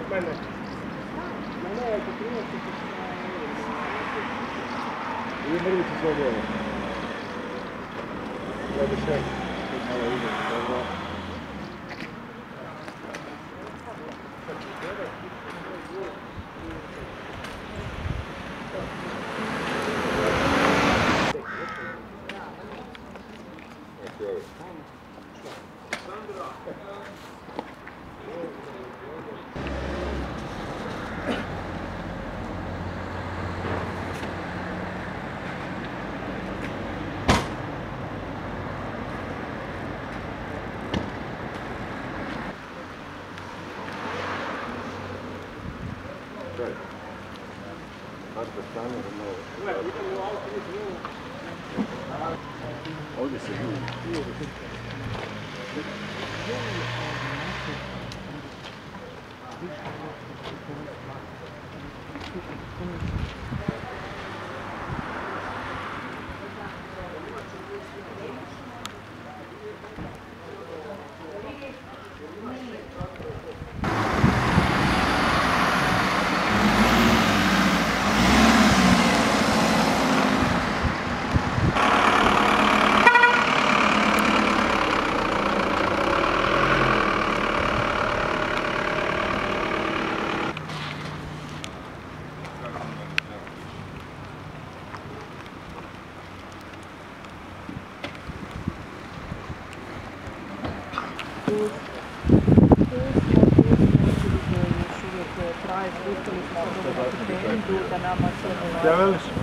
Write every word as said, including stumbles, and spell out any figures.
Mene. Mene je oko trideset. I mrvicu sve djelo. Gleda šef. Malo ide. Dobro. Ovdje se vidi. Ja veliš?